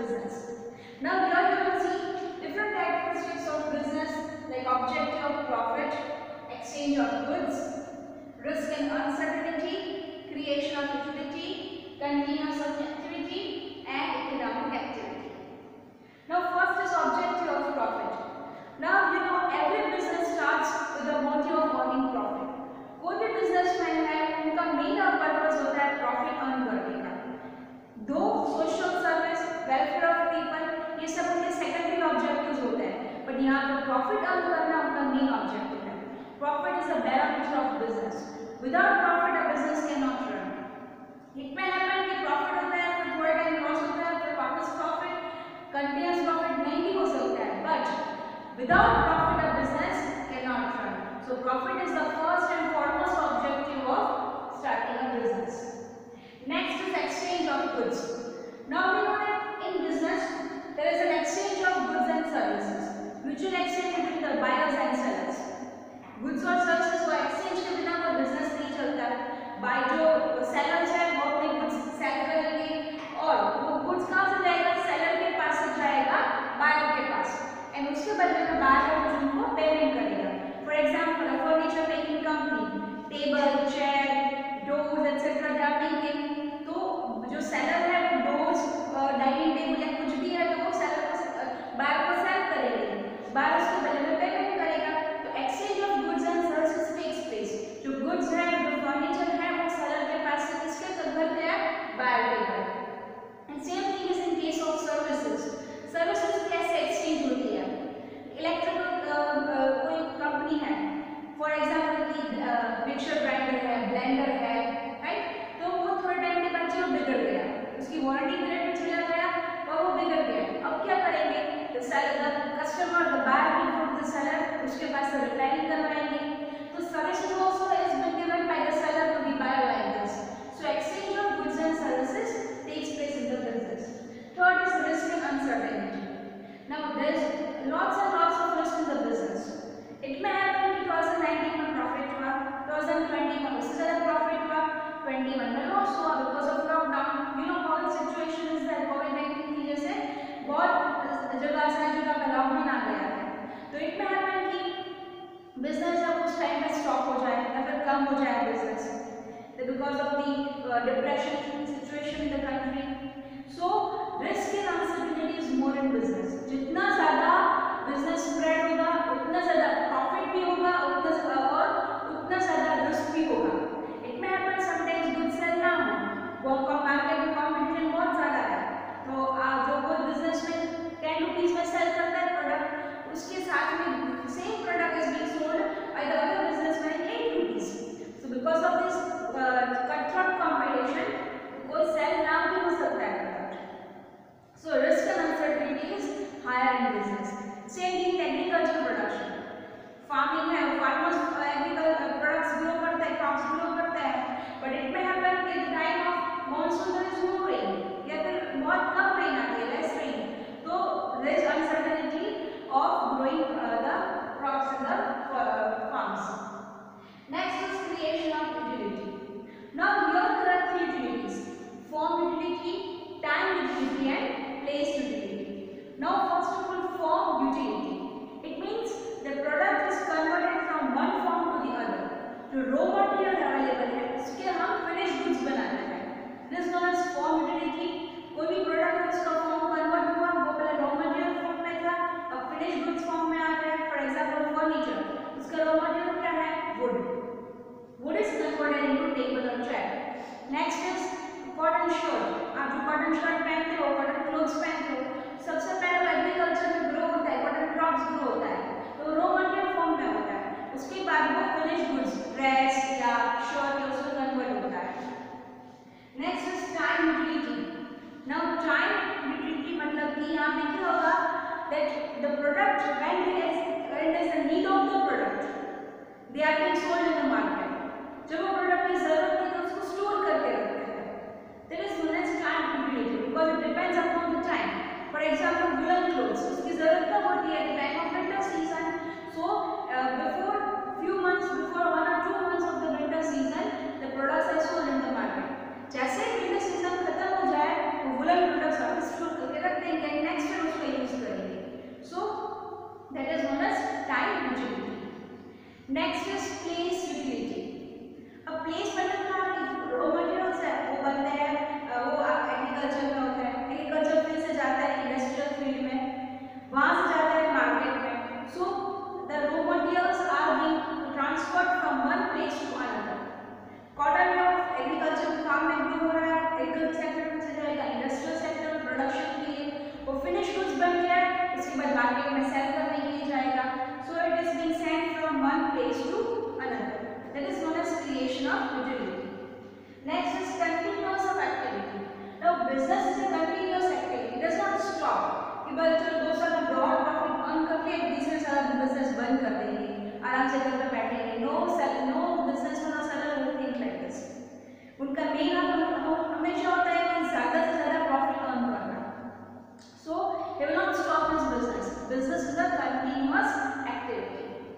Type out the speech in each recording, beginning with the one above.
business. Now here you will see different characteristics of business like objective of profit, exchange of goods, risk and uncertainty, creation of utility, continuous activity and economic activity. Now first is objective of profit. Now you know every business starts with the motive of earning profit. कोई भी businessman है उनका main purpose होता है profit earn करने का. दो social service, welfare of people ये सब उनके सेकेंडरी ऑब्जेक्टिव्स होते हैं, बट यहाँ पर प्रॉफिट अर्न करना उनका मेन ऑब्जेक्टिव है. Profit is the barometer of business. Without profit a business can not run. It may happen कि प्रॉफिट होता है फिर थोड़ा टाइम लॉस होता है फिर वापस प्रॉफिट, कंटिन्यूअस प्रॉफिट नहीं भी हो सकता है, but without profit a business can not run. So profit is the first and foremost objective of starting a business. Next is exchange of goods. Now we know that in business there is an exchange of goods and services. Mutual exchange between the buyers and sellers. Goods और services को exchange के बिना कोई business नहीं चलता. Buy जो sellers है वो अपने goods sell करेंगे और वो goods कहाँ से जाएगा? Seller के पास से जाएगा buyer के पास. And उसके बदले में buyer उनको payment करेगा. For example, a furniture making company, table, chair, doors, etc. they are making. तो जो seller है वो doors, dining table या कुछ भी है तो वो seller को buyer को sell करेंगे. buyer उसके बदले में payment करेगा. तो exchange of goods and services takes place. जो goods है, जो furniture है वो seller के पास से किसके घर पे है? buyer के घर. And same thing is in case of services. Services कैसे exchange होती है? इलेक्ट्रिकल कोई कंपनी है, फॉर एग्जाम्पल की मिक्सर ग्राइंडर है, ब्लेंडर है, राइट, तो वो थोड़े टाइम के बाद जो बिगड़ गया, उसकी वारंटी पीरियड में चला गया और वो बिगड़ गया. अब क्या करेंगे? The customer, the buyer will go to the seller, उसके पास से रिपेयरिंग करवाएंगे. तो services also is been given by the seller to the buyer like this. So exchange of goods and services takes place in the business. Third is risk and uncertainty. Now there is lots and lots of risk in the business. It may happen कि 2019 में profit हुआ, 2020 में उससे ज़्यादा profit हुआ, 21 में loss हुआ because of lockdown. You know how the situation is that COVID-19 की वजह से बहुत जगह से जगह पे लॉकडाउन आ गया है. तो it may happen कि business जब उस टाइम पे stop हो जाए या फिर कम हो जाए business because of the depression situation in the country. So risk and uncertainty is more in business. जितना ज़्यादा बिजनेस स्प्रेड होगा उतना ज़्यादा प्रॉफिट भी होगा और उतना ज़्यादा रिस्क भी होगा. It may happen sometimes good cell ना हो, वो मार्केट में कॉम्पिटिशन बहुत ज़्यादा है, तो जो कोई बिजनेसमैन 10 रुपीज़ में सेल करता है प्रोडक्ट, उसके साथ में same product is being sold by the other businessman 8 rupees. So because of this cutthroat competition कोई सेल ना भी हो सकता है. So risk and uncertainty is higher in business. Same thing in agricultural production. Farming है, farmers agricultural products grow करते हैं, crops grow करते हैं, but it may happen कि the time of monsoon there is no rain या फिर बहुत कम rain आती है, less rain. तो there is uncertainty of growing the crops in the farms. Next is creation of utility. Now here there are 3 utilities: form utility, time utility and place utility. Now first of all, form utility. It means the product is converted from one form to the other. जो raw material available है उसके हम finished goods बनाते हैं. This is known as form utility. कोई भी product उसका form convert हुआ, वो पहले raw material form में था, अब finished goods form में आ गया. For example, furniture. उसका raw material क्या है? Wood. Wood is converted into table or chair. Next is cotton shirt. आप जो कॉटन शर्ट पहनते हो, कॉटन क्लोथ्स पहनते हो, सबसे पहले एग्रीकल्चर में ग्रो होता है, कॉटन क्रॉप्स ग्रो होता है, तो रॉ मटेरियल फॉर्म में होता है. उसके बाद वो फिनिश गुड्स, ड्रेस या शर्ट या उसमें कन्वर्ट होता है. Next is time utility. Now time utility मतलब कि यहाँ पे क्या होगा that the product when there is the need of the product they are being sold in the market. जब वो प्रोडक्ट की जरूरत है तो उसको स्टोर करके रखते हैं. That is known as time utility because it depends upon the time. For example, woolen clothes. उसकी ज़रूरत कब होती है? The time of winter season. So before few months, before 1 or 2 months of the winter season, the products are sold in the market. जैसे winter season खत्म हो जाए, वो woolen products वापस स्टोर करके रख देंगे. that is known as time utility. Next is place utility. अब प्लेस मतलब क्या, रॉ मटेरियल्स है वो बनते हैं, वो एग्रीकल्चर में होता है, एग्रीकल्चर फील्ड से जाता है इंडस्ट्रियल फील्ड में, वहाँ से जाता है मार्केट में. So the raw materials are being transferred from one place to another. Cotton में एग्रीकल्चर फार्म में ग्रो हो रहा है, एग्रीकल्चर सेक्टर में से जाएगा इंडस्ट्रियल सेक्टर प्रोडक्शन के लिए, वो फिनिश गुड्स बन गया, उसके बाद मार्केट में सेल करने के लिए जाएगा. So it is being sent from one place to another. That is known as creation of utility. Next is continuous of activity. Now business is a continuous activity. It does not stop. कि बस चलो 2 साल में broad profit earn करके तीसरे साल में business बंद कर देंगे, आराम से घर पे बैठेंगे. No businessman or seller will think like this. उनका main हमेशा होता है कि ज़्यादा से ज़्यादा profit earn करना. So he will not stop his business. Business is a continuous activity.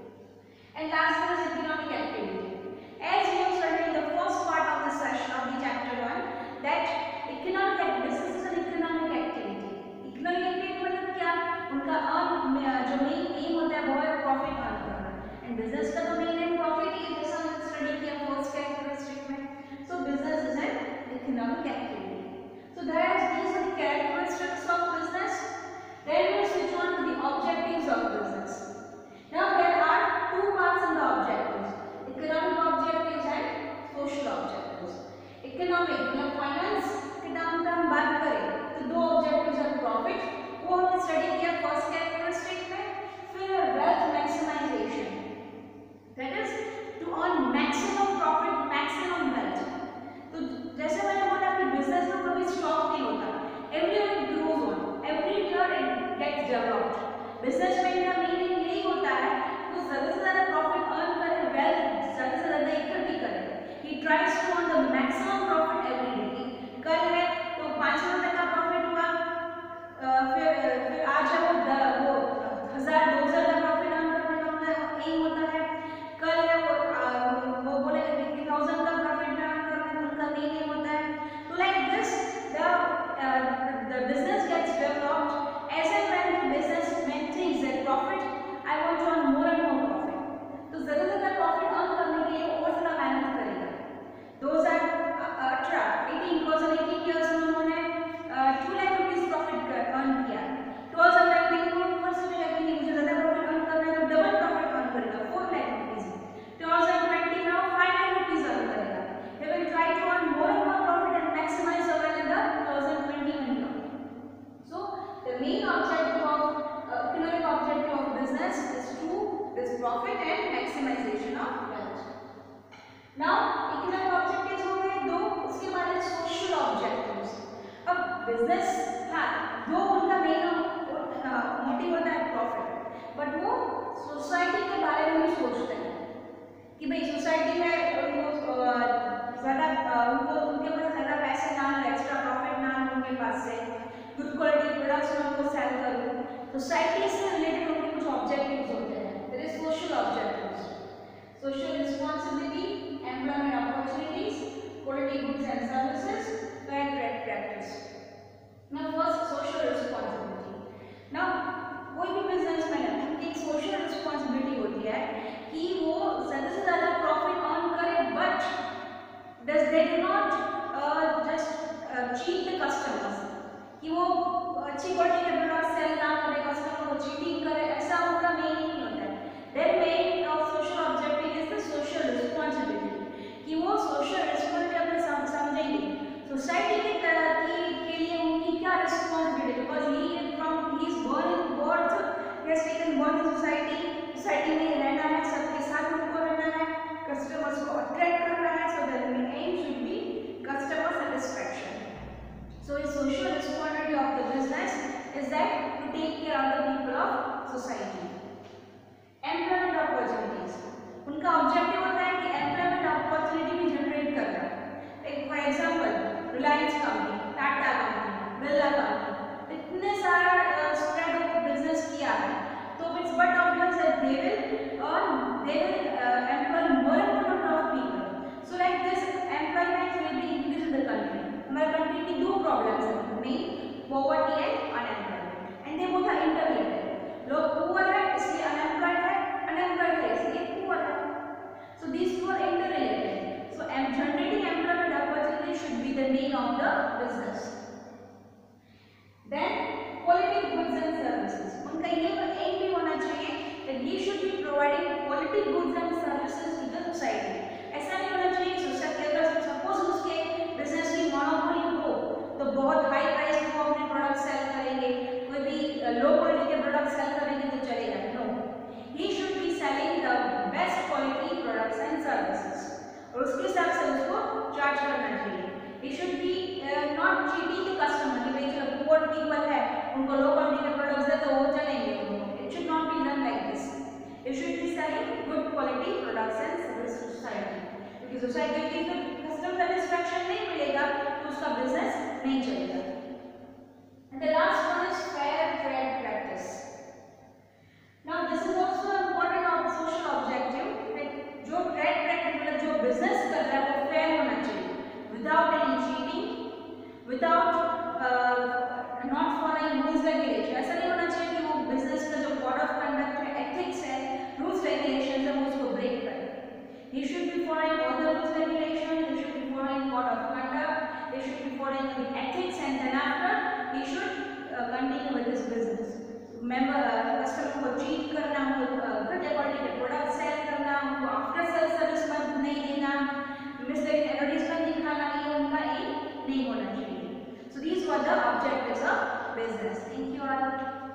And last one is economic activity. As we have studied in the first part of the session of the chapter 1, that economic business is an economic activity. Economic activity मतलब क्या? उनका जो main aim होता है वो है profit earn करना. And business का तो main aim profit ही है, जैसा हमने study किया first characteristic में. So business is an economic activity. So these are the characteristics of business. Then we will switch on to the objectives of business. Now there are 2 parts in the objectives: economic objectives and social objectives. Economic मतलब finance के नाम पे हम बात करें तो 2 objectives हैं profit, वो हमने study किया first characteristic में. फिर wealth maximization, that is to earn maximum profit, maximum wealth. तो जैसे मैंने बोला कि business में कभी stop नहीं होता, every year it grows on, every year it gets developed. Businessman का meaning यही होता है तो ज़्यादा से ज़्यादा profit earn करे, wealth ज़्यादा से ज़्यादा इकट्ठी करे. He tries to earn the maximum profit every day. कल है तो 500 रुपये का profit हुआ, फिर आज है वो 1000-2000 का profit earn करने का aim होता है. कल है वो बोलेगा 50,000 का profit earn करने का उनका main aim होता है. तो like this the business gets developed as and when the businessman thinks that profit, I want to earn more and more profit. तो ज़्यादा से ज़्यादा profit earn करने के लिए और ज़्यादा मेहनत करेगा. 2018 years में उन्होंने 2 लाख रुपीस profit earn किया. 2019 में ऊपर से लगा कि मुझे ज़्यादा profit earn करना है तो डबल profit earn करेगा 4 लाख रुपीस. 2020 में 5 लाख रुपीस earn करेगा. He will try to earn more and more profit and maximize the wealth in the 2021 year. So the main objective of economic objective of business is profit and maximization of wealth. Now economic objectives हो गए 2, उसके बाद है social objectives. अब business हाँ 2 उनका main motive होता है profit, but वो सोसाइटी के बारे में भी सोचते हैं कि भाई सोसाइटी में उनको उनके पास ज़्यादा पैसे ना हो, एक्स्ट्रा प्रॉफिट ना हो उनके पास से, गुड क्वालिटी प्रोडक्ट्स में उनको सेल करूँ. सोसाइटी से रिलेटेड उनके कुछ ऑब्जेक्टिव्स होते हैं. There is social objectives, social responsibility, employment opportunities, quality goods and services, fair trade practice. Now first social responsibility. Now कोई भी बिजनेसमैन है उनकी एक सोशल रिस्पॉन्सिबिलिटी होती है कि वो ज़्यादा से ज़्यादा प्रॉफिट अर्न करे, but they do not just cheat the customers, कि वो अच्छी क्वालिटी के प्रोडक्ट सेल ना करे, कस्टमर को चीटिंग करे, ऐसा उनका मेन नहीं होता है. Their main social objective is the social responsibility, कि वो सोशल रिस्पॉन्सिबिलिटी अपने समझेंगे सोसाइटी की तरक्की के लिए उनकी क्या responsibility, because he is born in birth, he has taken born in society में रहना है, सबके साथ उनको रहना है, कस्टमर्स को अट्रैक्ट करना है. So their main aim should be customer satisfaction. So the social responsibility of the business is that to take care of the people of society. Employment opportunities. उनका ऑब्जेक्टिव होता है कि एम्प्लॉयमेंट अपॉर्चुनिटी भी generate करना. For example Reliance company, Tata company, Birla company, इतने सारा spread of business किया है, तो it's but obvious that they will employ more and more number of people. So like this employment will be increased in the country. हमारे country की 2 problems हैं, main poverty and unemployment, and they both are interrelated. लोग poor है So these two are interrelated. So generating employment opportunity should be the main of the business. Then quality goods and services. उनका ये aim भी होना चाहिए that we should be providing quality goods and services to the society. ऐसा नहीं होना चाहिए society अगर सपोज उसके बिजनेस की मोनोपोली हो तो बहुत हाई प्राइस में वो अपने प्रोडक्ट सेल करेंगे, कोई भी लो क्वालिटी के प्रोडक्ट सेल करेंगे तो चलेगा? No, he should be selling the best quality products and services और उसके हिसाब से उसको चार्ज करना चाहिए. He should be not cheating the customer. कि भाई जो poor people है उनको low quality के products दे तो वो चलेंगे उनको. It should not be done like this. You should be selling good quality products and services to society. क्योंकि society की तो customer satisfaction नहीं मिलेगा तो उसका business नहीं चलेगा. And the last one is fair trade practice. Now this is also important of social objective. Like जो trade practice मतलब जो business कर रहा है वो fair होना चाहिए. Without any cheating, without not following rules regulation. ऐसा नहीं होना चाहिए कि वो business का जो code of conduct है, ethics है, rules regulations है, वो उसको break करे. He should be following all the rules regulations. He should be following code of conduct. He should be following the ethics, and then after he should continue with his business. Member customer को cheat करना, उनको good quality के product sell करना, उनको after sell service मत नहीं देना, misleading advertisement दिखाना, ये उनका aim नहीं होना चाहिए. So these were the objectives of business. Thank you all.